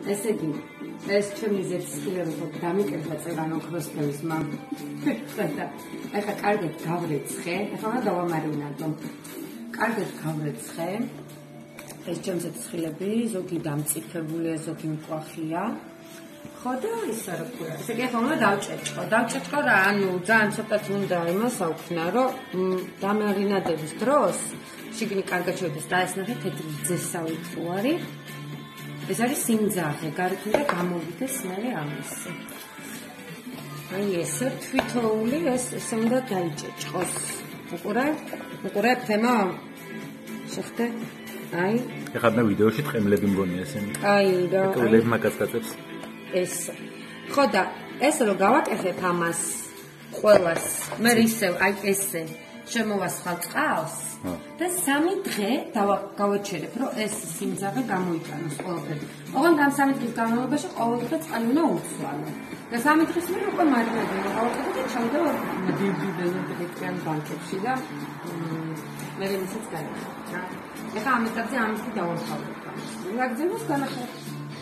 ესე იგი, ეს ჩემი ზეთისხილები დამიკერდა წევან ოქროსფერის ხედა. ეხლა კარგად გავრეცხე, ეხლა დავამარინადო. კარგად გავრეცხე. ეს ჩემი ზეთისხილები, ზოგი დამწიფებულია, ზოგი მკვახია. ხო და ისა რა ქვია. ესე იგი, ეხლა უნდა დავჭეჭყო რა, ანუ ძალიან ცოტათ უნდა იმას ავქნა, რომ დამარინადების დროს შიგნი კარგად შევიდეს და ეს ნახე თეთრი ძესავი თუ არის. ეს არის სიმძაღე, გარეთ უნდა გამოვიდეს მერე ამისი. აი ესე თვითოული ესე უნდა დაიჭეჭყოს. უყურე თემა? შეხვდე? აი. ეხლა მე ვიდეოში ტყემლები მგონია ესენი. აი რა. ტყემლები მაგაცკაცებს. ეს. ხო და ესე რომ გავაკეთებ ამას ყველას, მე ისევ აი ესე შემოვასხავ წყალს და 3 დღე გავაჩერებ, რომ ეს სიმძაღე გამოიტანოს ყველაფერი. ოღონდ ამ 3 დღის განმავლობაში ყოველდღე წყალი უნდა უცვალო. და 3 დღის მერე უკვე მარინადი გავაკეთებ და ჩავდევ დედრიან ბანკებში და მე ისიც გაიგე რა. ეხლა ამ ეტაპზე ამისი დავართავებ. რაგზენოს განახილებ.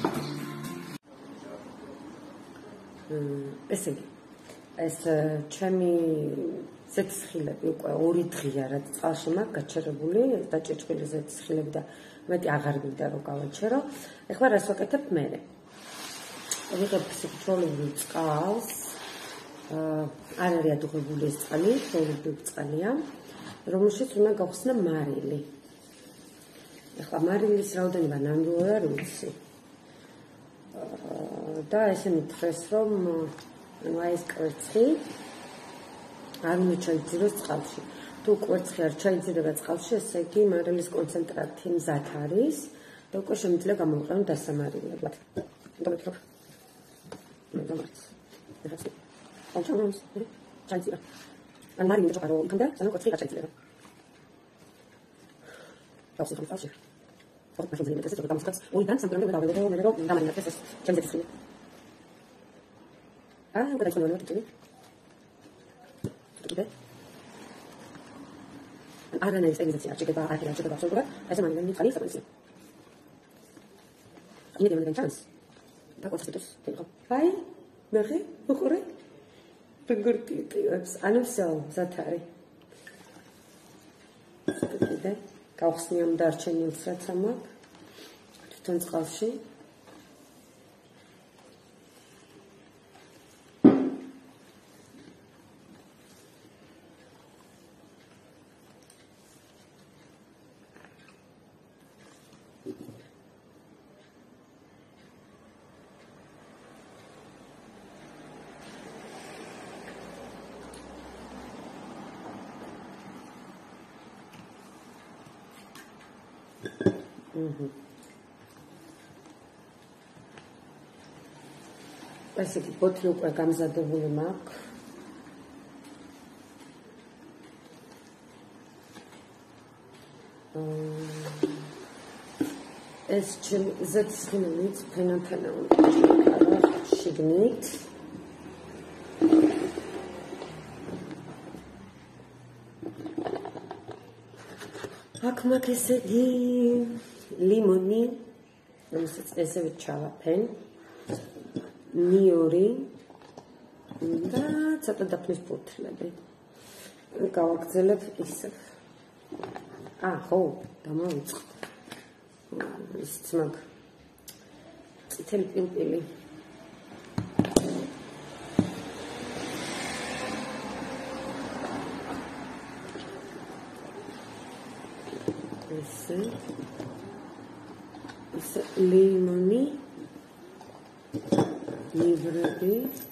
ესე იგი ეს ჩემი ზეთისხილები უკვე 2 დღეა რაც წყალში მაქვს გაჩერებული და ჭეჭვილი ზეთისხილები და მეტი აღარ მინდა რომ გავაჩერო. ეხლა რას ვაკეთებ მე? ვიღებ სიჩვეულოვან წყალს, არ არის ადუღებული ეს წყალი, ჩვეულებრივი წყალია, რომელშიც უნდა გავხსნა მარილი. ეხლა მარილის რაოდენობა ნამდვილად არ ვიცი. და ესე მითხრეს რომ აი ეს კვერცხი არ უნდა ჩაიძიროს წყალში. თუ კვერცხი არ ჩაიძირება წყალში, ესე იგი მარილის კონცენტრატი მზად არის და უკვე შემიძლია გამოვიყენო დასამარილებლად. დავეთქობ. ჩაიძირა. ან მარილი ჩაყარო იქნდა, ანუ კვერცხი არ ჩაიძირება. დავსიხო წყალში. ოღონდ მაშინ ზეიმეთეს რომ დამოსკაც. ოიდან სამგრამდე დავებო მე რომ დამარინდეს ეს ჩემი ზეთისხილი. უკვე დაიწყო თვითონი. არანაირი სტერილიზაცია არ შეიძლება, არ შეიძლება absolუტურად. ესე მარინადი ხალი საკმაოდ. იმედი მე ჩანს. და კონცენტრატოს თქო. აი, ნახე, უყურე. ბგურტიტებს, ანუ всё, ზათარი. და გავხსნი ამ დარჩენილს რაც ამაქვს. თვითონ წყალში. ესე იგი ბოთლი უკვე გამზადებული მაქვს. ეს ჩემი ზეთისხილიც ფენაფენა უნდა შიგნით. აქ მაქვს ესე იგი ლიმონი, რომელსაც ესევე ჩავაფენ. ნიორი და ცოტა დაფნის ბოთლები. გავაგრძელებ ისევ. ხო, დამავიწყო. ისიც მაქვს წითელი პილპილი. ესე ლიმონი ნივრები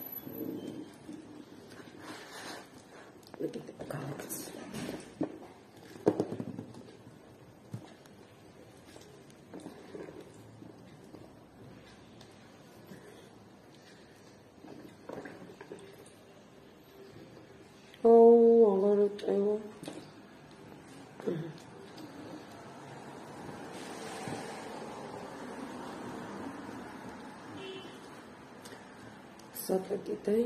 გავაკეთე. აგაროტევა. საკეთე.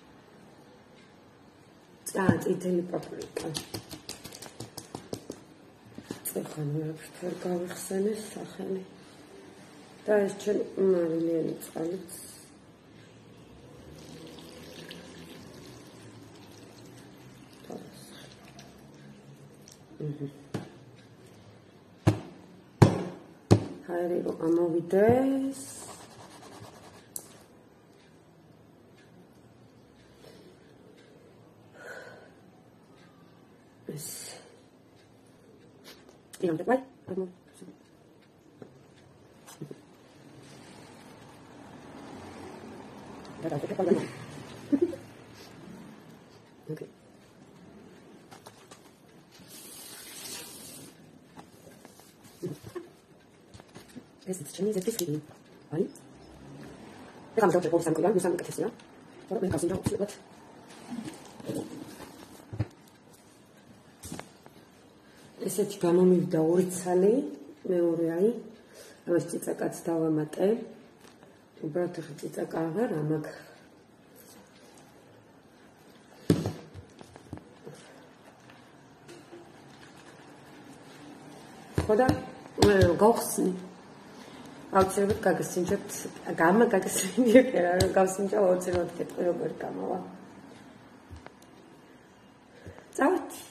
წითელი პაპრიკა. წეხანი აქვს გავიხსენე სახელი. და ეს ჩემი მარილიანი წყალიც. ჰაერი რომ ამოვიდეს. ეს 이런 데 와이 너무 내가 어떻게 빨리 오케이 그래서 지금 zethისხილი 아니 내가 먼저 보고 산거야 무슨 같았어요 저런 거 가슴 좀 없을 것 같아 ესეთი გამომივიდა ორი ცალი, მეორე აი, ამას ციცაკაც დავამატე. უბრალოდ ახლა ციცაკა აღარ ამაქვს. ხოდა გავხსნი. აუცილებლად გაგასინჯოთ, გაგასინჯეთ, რა გავსინჯა 20 კეთყვი როგორ გამოვა. წავით.